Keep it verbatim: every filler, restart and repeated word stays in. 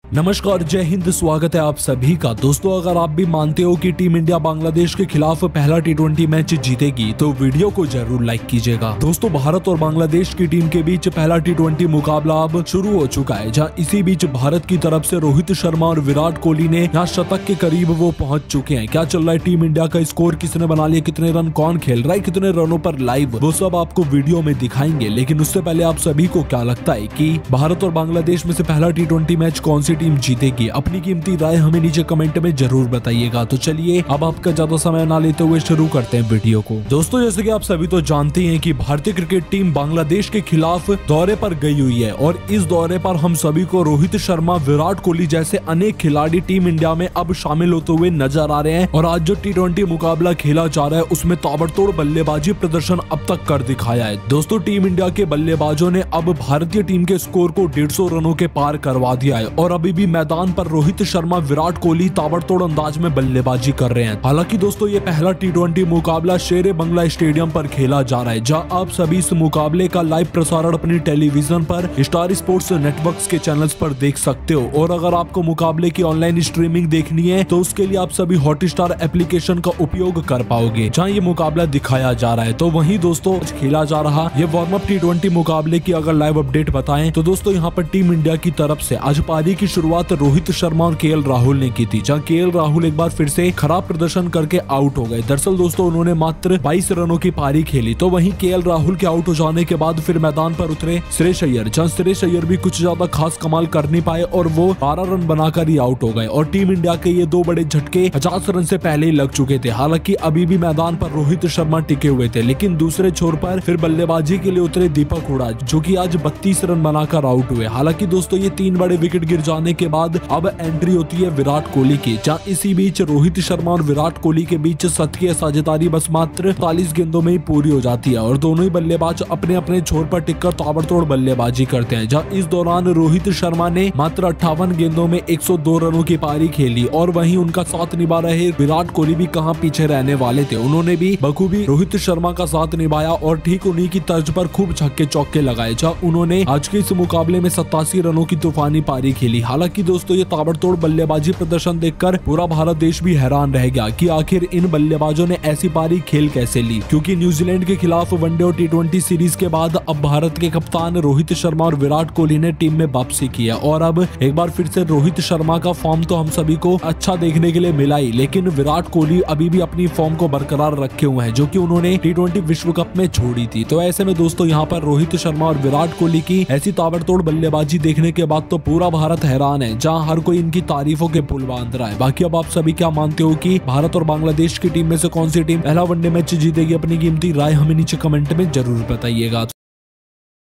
नमस्कार, जय हिंद। स्वागत है आप सभी का। दोस्तों, अगर आप भी मानते हो कि टीम इंडिया बांग्लादेश के खिलाफ पहला टी ट्वेंटी मैच जीतेगी तो वीडियो को जरूर लाइक कीजिएगा। दोस्तों, भारत और बांग्लादेश की टीम के बीच पहला टी ट्वेंटी मुकाबला अब शुरू हो चुका है, जहां इसी बीच भारत की तरफ से रोहित शर्मा और विराट कोहली ने यहाँ शतक के करीब वो पहुंच चुके हैं। क्या चल रहा है टीम इंडिया का स्कोर, किसने बना लिया, कितने रन कौन खेल रहा है, कितने रनों पर लाइव, वो सब आपको वीडियो में दिखाएंगे। लेकिन उससे पहले आप सभी को क्या लगता है कि भारत और बांग्लादेश में से पहला टी ट्वेंटी मैच कौन सी टीम जीतेगी? अपनी कीमती राय हमें नीचे कमेंट में जरूर बताइएगा। तो चलिए अब आपका ज्यादा समय ना लेते हुए शुरू करते हैं वीडियो को। दोस्तों, जैसे कि आप सभी तो जानते हैं कि भारतीय क्रिकेट टीम बांग्लादेश के खिलाफ दौरे पर गई हुई है और इस दौरे पर हम सभी को रोहित शर्मा, विराट कोहली जैसे अनेक खिलाड़ी टीम इंडिया में अब शामिल होते हुए नजर आ रहे हैं। और आज जो टी ट्वेंटी मुकाबला खेला जा रहा है उसमें ताबड़तोड़ बल्लेबाजी प्रदर्शन अब तक कर दिखाया है। दोस्तों, टीम इंडिया के बल्लेबाजों ने अब भारतीय टीम के स्कोर को डेढ़ सौ रनों के पार करवा दिया है और अभी भी मैदान पर रोहित शर्मा, विराट कोहली ताबड़तोड़ अंदाज में बल्लेबाजी कर रहे हैं। हालांकि दोस्तों, ये पहला टी ट्वेंटी मुकाबला शेरे बंगला स्टेडियम पर खेला जा रहा है, जहां आप सभी इस मुकाबले का लाइव प्रसारण अपनी टेलीविजन पर स्टार स्पोर्ट्स नेटवर्क्स के चैनल्स पर देख सकते हो। और अगर आपको मुकाबले की ऑनलाइन स्ट्रीमिंग देखनी है तो उसके लिए आप सभी हॉटस्टार एप्लीकेशन का उपयोग कर पाओगे, जहां ये मुकाबला दिखाया जा रहा है। तो वहीं दोस्तों, खेला जा रहा ये वार्म अप टी ट्वेंटी मुकाबले की अगर लाइव अपडेट बताएं तो दोस्तों, यहाँ पर टीम इंडिया की तरफ से आज पारी की शुरुआत रोहित शर्मा और केएल राहुल ने की थी, जहां केएल राहुल एक बार फिर से खराब प्रदर्शन करके आउट हो गए। दरअसल दोस्तों, उन्होंने मात्र बाईस रनों की पारी खेली। तो वहीं केएल राहुल के आउट हो जाने के बाद फिर मैदान पर उतरे श्रेयस अय्यर, जहां श्रेयस अय्यर भी कुछ ज्यादा खास कमाल कर नहीं पाए और वो बारह रन बनाकर ही आउट हो गए। और टीम इंडिया के ये दो बड़े झटके पचास रन से पहले ही लग चुके थे। हालांकि अभी भी मैदान पर रोहित शर्मा टिके हुए थे, लेकिन दूसरे छोर पर फिर बल्लेबाजी के लिए उतरे दीपक हुडा, जो कि आज बत्तीस रन बनाकर आउट हुए। हालांकि दोस्तों, ये तीन बड़े विकेट गिर जाने के बाद अब एंट्री होती है विराट कोहली की, जहां इसी बीच रोहित शर्मा और विराट कोहली के बीच शतकीय साझेदारी बस मात्र चालीस गेंदों में ही पूरी हो जाती है और दोनों ही बल्लेबाज अपने अपने छोर पर टिककर ताबड़तोड़ बल्लेबाजी करते हैं। जहां इस दौरान रोहित शर्मा ने मात्र अट्ठावन गेंदों में एक सौ दो रनों की पारी खेली और वहीं उनका साथ निभा रहे विराट कोहली भी कहां पीछे रहने वाले थे। उन्होंने भी बखूबी रोहित शर्मा का साथ निभाया और ठीक उन्हीं की तर्ज पर खूब छक्के चौके लगाए, जहां उन्होंने आज के इस मुकाबले में सत्तासी रनों की तूफानी पारी खेली। हालांकि दोस्तों, ये ताबड़तोड़ बल्लेबाजी प्रदर्शन देखकर पूरा भारत देश भी हैरान रह गया कि आखिर इन बल्लेबाजों ने ऐसी पारी खेल कैसे ली, क्योंकि न्यूजीलैंड के खिलाफ वनडे और टी ट्वेंटी सीरीज के बाद अब भारत के कप्तान रोहित शर्मा और विराट कोहली ने टीम में वापसी की है। और अब एक बार फिर से रोहित शर्मा का फॉर्म तो हम सभी को अच्छा देखने के लिए मिला ही, लेकिन विराट कोहली अभी भी अपनी फॉर्म को बरकरार रखे हुए हैं, जो कि उन्होंने टी ट्वेंटी विश्व कप में छोड़ी थी। तो ऐसे में दोस्तों, यहाँ पर रोहित शर्मा और विराट कोहली की ऐसी ताबड़तोड़ बल्लेबाजी देखने के बाद तो पूरा भारत हैरान है, जहाँ हर कोई इनकी तारीफों के पुल बांध रहा है। बाकी अब आप सभी क्या मानते हो कि भारत और बांग्लादेश की टीम में से कौन सी टीम पहला वनडे मैच जीतेगी? अपनी कीमती राय हमें नीचे कमेंट में जरूर बताइएगा।